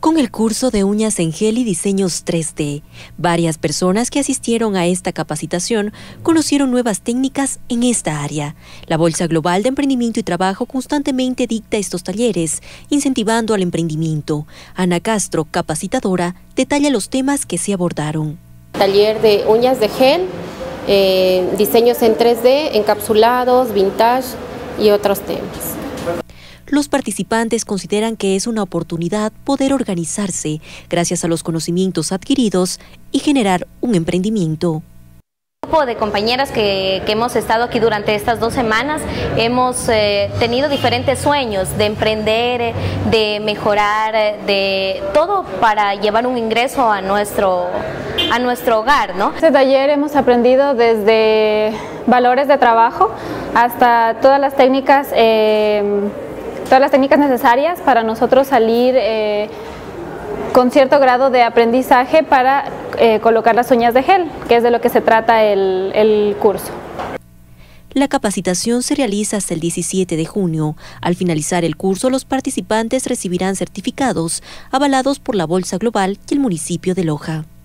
Con el curso de uñas en gel y diseños 3D, varias personas que asistieron a esta capacitación conocieron nuevas técnicas en esta área. La Bolsa Global de Emprendimiento y Trabajo constantemente dicta estos talleres, incentivando al emprendimiento. Ana Castro, capacitadora, detalla los temas que se abordaron. Taller de uñas de gel, diseños en 3D, encapsulados, vintage y otros temas. Los participantes consideran que es una oportunidad poder organizarse gracias a los conocimientos adquiridos y generar un emprendimiento. Un grupo de compañeras que hemos estado aquí durante estas 2 semanas hemos tenido diferentes sueños de emprender, de mejorar, de todo para llevar un ingreso a nuestro hogar, ¿no? En este taller hemos aprendido desde valores de trabajo hasta todas las técnicas necesarias para nosotros salir con cierto grado de aprendizaje para colocar las uñas de gel, que es de lo que se trata el curso. La capacitación se realiza hasta el 17 de junio. Al finalizar el curso, los participantes recibirán certificados avalados por la Bolsa Global y el municipio de Loja.